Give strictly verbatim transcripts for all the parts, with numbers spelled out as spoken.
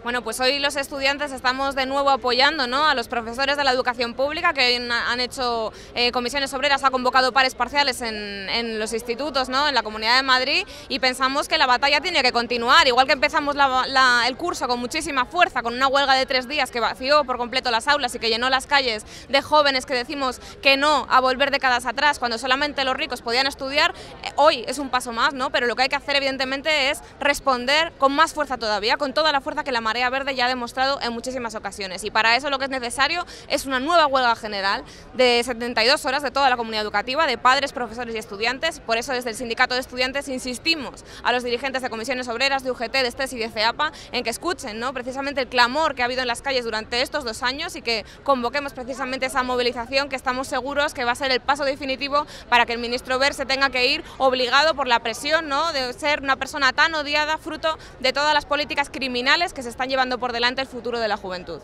Bueno, pues hoy los estudiantes estamos de nuevo apoyando, ¿no?, a los profesores de la educación pública que han hecho eh, comisiones obreras, ha convocado pares parciales en, en los institutos, ¿no?, en la Comunidad de Madrid, y pensamos que la batalla tiene que continuar, igual que empezamos la, la, el curso con muchísima fuerza, con una huelga de tres días que vació por completo las aulas y que llenó las calles de jóvenes que decimos que no a volver décadas atrás, cuando solamente los ricos podían estudiar. Eh, hoy es un paso más, ¿no?, pero lo que hay que hacer evidentemente es responder con más fuerza todavía, con toda la fuerza que la Marea Verde ya ha demostrado en muchísimas ocasiones, y para eso lo que es necesario es una nueva huelga general de setenta y dos horas de toda la comunidad educativa, de padres, profesores y estudiantes. Por eso desde el Sindicato de Estudiantes insistimos a los dirigentes de comisiones obreras, de U G T, de S T E S y de CEAPA en que escuchen, ¿no?, precisamente el clamor que ha habido en las calles durante estos dos años y que convoquemos precisamente esa movilización que estamos seguros que va a ser el paso definitivo para que el ministro Wert se tenga que ir obligado por la presión, ¿no?, de ser una persona tan odiada, fruto de todas las políticas criminales que se están llevando por delante el futuro de la juventud.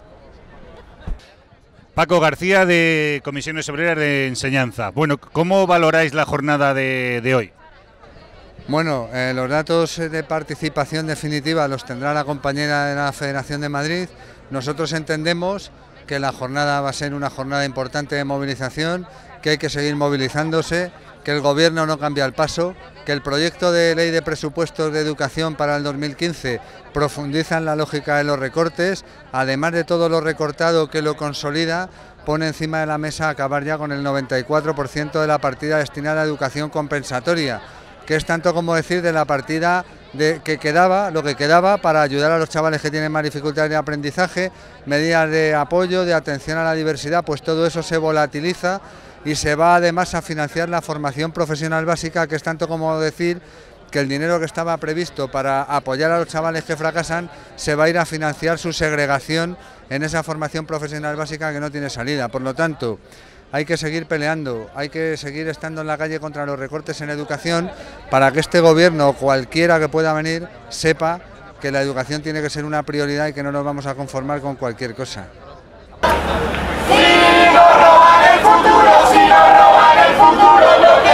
Paco García, de Comisiones Obreras de Enseñanza. Bueno, ¿cómo valoráis la jornada de, de hoy? Bueno, eh, los datos de participación definitiva los tendrá la compañera de la Federación de Madrid. Nosotros entendemos que la jornada va a ser una jornada importante de movilización, que hay que seguir movilizándose, que el Gobierno no cambia el paso, que el proyecto de ley de presupuestos de educación para el dos mil quince profundiza en la lógica de los recortes, además de todo lo recortado que lo consolida, pone encima de la mesa acabar ya con el noventa y cuatro por ciento de la partida destinada a educación compensatoria, que es tanto como decir de la partida de, que quedaba, lo que quedaba para ayudar a los chavales que tienen más dificultades de aprendizaje, medidas de apoyo, de atención a la diversidad, pues todo eso se volatiliza y se va además a financiar la formación profesional básica, que es tanto como decir que el dinero que estaba previsto para apoyar a los chavales que fracasan se va a ir a financiar su segregación en esa formación profesional básica que no tiene salida. Por lo tanto, hay que seguir peleando, hay que seguir estando en la calle contra los recortes en educación para que este Gobierno o cualquiera que pueda venir sepa que la educación tiene que ser una prioridad y que no nos vamos a conformar con cualquier cosa. Si nos roban el futuro, si nos roban el futuro,